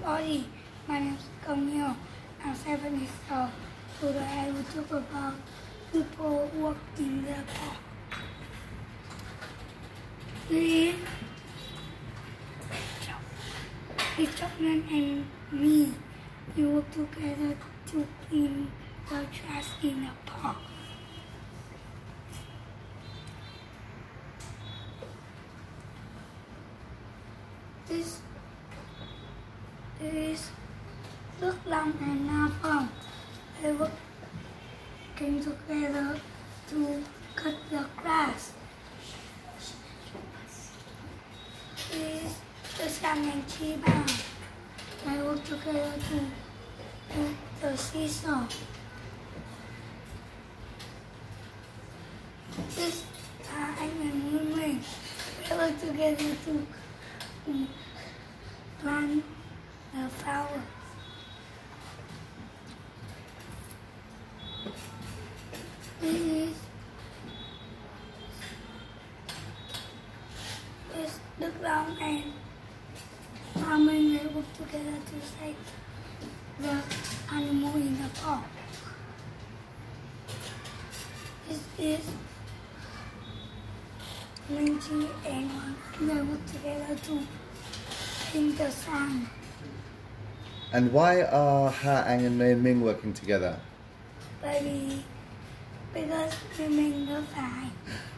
everybody, my name is Công Hiếu. I'm 7 years old. Today I will talk about people working in the park. The children and me, we work together to clean the trash in the park. This is look long and not fun. They working together to cut the grass. This is the Sam and Chiba. They work together to do the seesaw. This time and women, they work together to plant the flower. This the ground and farming. They work together to save the animal in the park. This is Minty and they work together to paint the sun. And why are Ha-Ang and Mei-Ming working together? Because we make the fire.